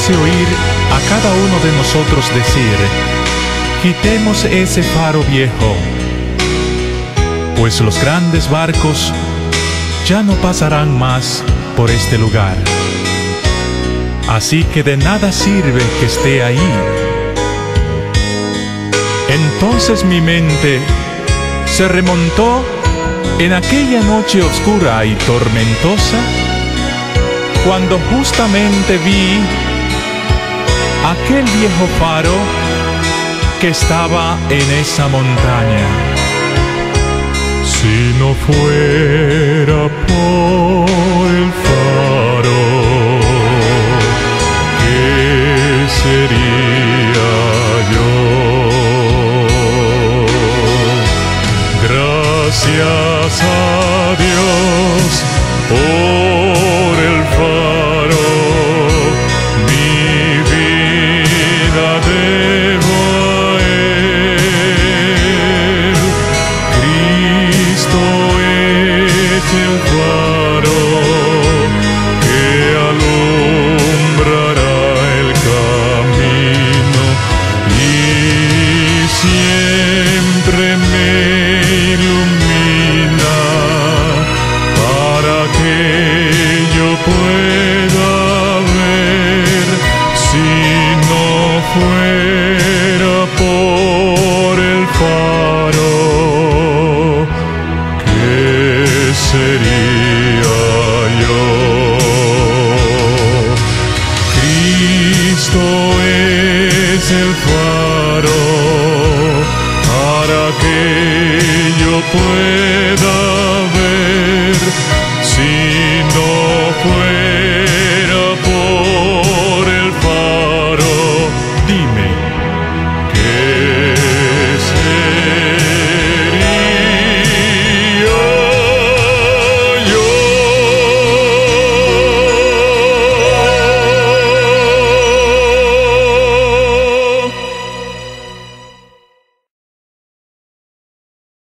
hace oír a cada uno de nosotros decir: quitemos ese faro viejo, pues los grandes barcos ya no pasarán más por este lugar. Así que de nada sirve que esté ahí. Entonces mi mente se remontó en aquella noche oscura y tormentosa, cuando justamente vi aquel viejo faro que estaba en esa montaña. Si no fue